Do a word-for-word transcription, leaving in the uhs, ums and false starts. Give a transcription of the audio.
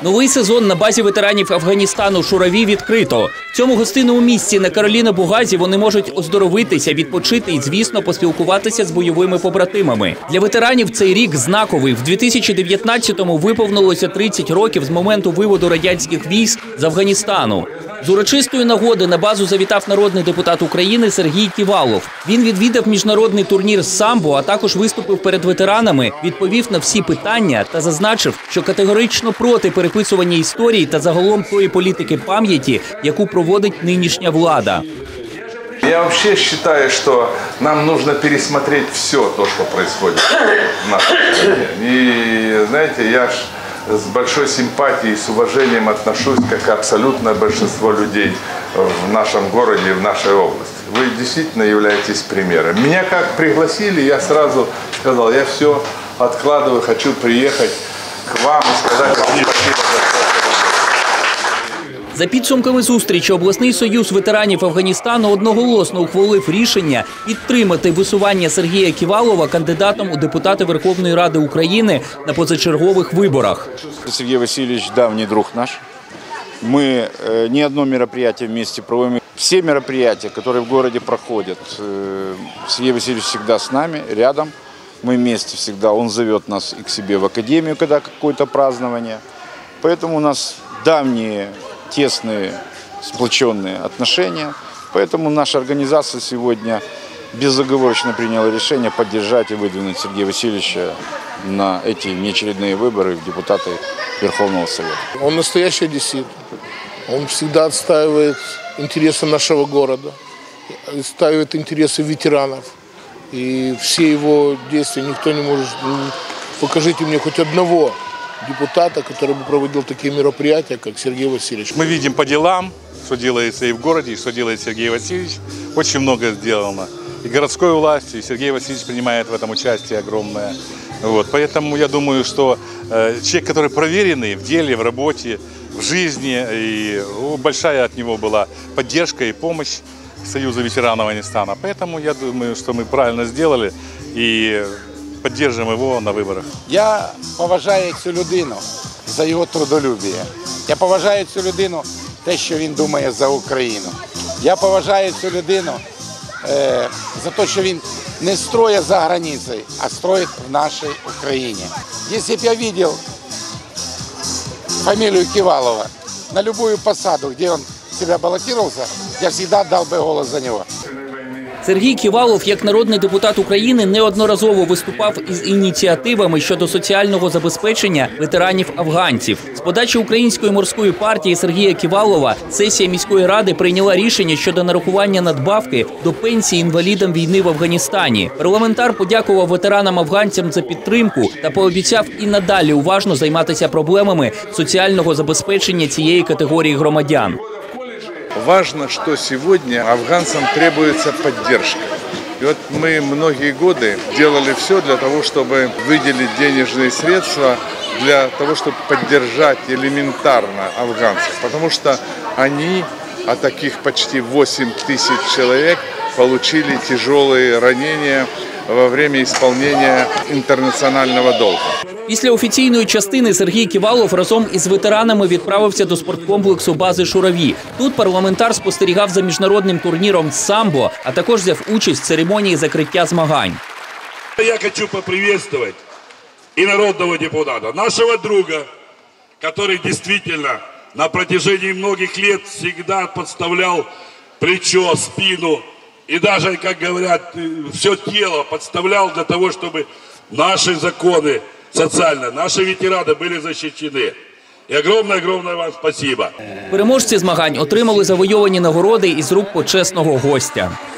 Новий сезон на базі ветеранів Афганістану «Шураві» відкрито. В цьому гостинному місці на Кароліна-Бугазі вони можуть оздоровитися, відпочити і, звісно, поспілкуватися з бойовими побратимами. Для ветеранів цей рік знаковий. В дві тисячі дев'ятнадцятому виповнилося тридцять років з моменту виводу радянських військ з Афганістану. З урочистої нагоди на базу завітав народний депутат України Сергій Ківалов. Він відвідав міжнародний турнір з самбо, а також виступив перед ветеранами, відповів на всі питання та зазначив, що категорично проти переписування історії та загалом тої політики пам'яті, яку проводить нинішня влада. Я вообще считаю, что нам нужно пересмотреть все то, что происходит в нашей стране. И, знаете, я ж с большой симпатией, с уважением отношусь, как абсолютное большинство людей в нашем городе и в нашей области. Вы действительно являетесь примером. Меня как пригласили, я сразу сказал, я все откладываю, хочу приехать к вам и сказать вам спасибо за то. За підсумками зустрічі обласний союз ветеранів Афганістану одноголосно ухвалив рішення підтримати висування Сергія Ківалова кандидатом у депутати Верховної Ради України на позачергових виборах. Сергей Васильевич – давний друг наш. Мы не одно мероприятие вместе проводим. Все мероприятия, которые в городе проходят, Сергей Васильевич всегда с нами, рядом. Мы вместе всегда. Он зовет нас и к себе в академию, когда какое-то празднование. Поэтому у нас давние, тесные, сплоченные отношения. Поэтому наша организация сегодня безоговорочно приняла решение поддержать и выдвинуть Сергея Васильевича на эти неочередные выборы в депутаты Верховного Совета. Он настоящий одессит. Он всегда отстаивает интересы нашего города, отстаивает интересы ветеранов. И все его действия никто не может... Покажите мне хоть одного депутата, который бы проводил такие мероприятия, как Сергей Васильевич. Мы видим по делам, что делается и в городе, и что делает Сергей Васильевич. Очень много сделано. И городской властью, и Сергей Васильевич принимает в этом участие огромное. Вот. Поэтому я думаю, что э, человек, который проверенный в деле, в работе, в жизни, и о, большая от него была поддержка и помощь Союза ветеранов Афганистана. Поэтому я думаю, что мы правильно сделали и підтримуємо його на виборах. Я поважаю цю людину за його трудолюбие. Я поважаю цю людину те, що він думає за Україну. Я поважаю цю людину е, за те, що він не строїть за границею, а строїть в нашій Україні. Якщо б я бачив фамілію Ківалова на будь-яку посаду, де він себе балотувався, я завжди дав би голос за нього. Сергій Ківалов, як народний депутат України, неодноразово виступав із ініціативами щодо соціального забезпечення ветеранів-афганців. З подачі Української морської партії Сергія Ківалова сесія міської ради прийняла рішення щодо нарахування надбавки до пенсії інвалідам війни в Афганістані. Парламентар подякував ветеранам-афганцям за підтримку та пообіцяв і надалі уважно займатися проблемами соціального забезпечення цієї категорії громадян. Важно, что сегодня афганцам требуется поддержка. И вот мы многие годы делали все для того, чтобы выделить денежные средства для того, чтобы поддержать элементарно афганцев. Потому что они, а таких почти восемь тысяч человек, получили тяжелые ранения во время исполнения интернационального долга. Після офіційної частини Сергій Ківалов разом із ветеранами відправився до спорткомплексу бази «Шураві». Тут парламентар спостерігав за міжнародним турніром з самбо, а також взяв участь в церемонії закриття змагань. Я хочу поприветствовать и народного депутата, нашего друга, который действительно на протяжении многих лет всегда подставлял плечо, спину и даже, как говорят, все тело подставлял для того, чтобы наши законы социально, наши ветераны были защищены. І огромне-огромне вам спасибо. Переможці змагань отримали завойовані нагороди із рук почесного гостя.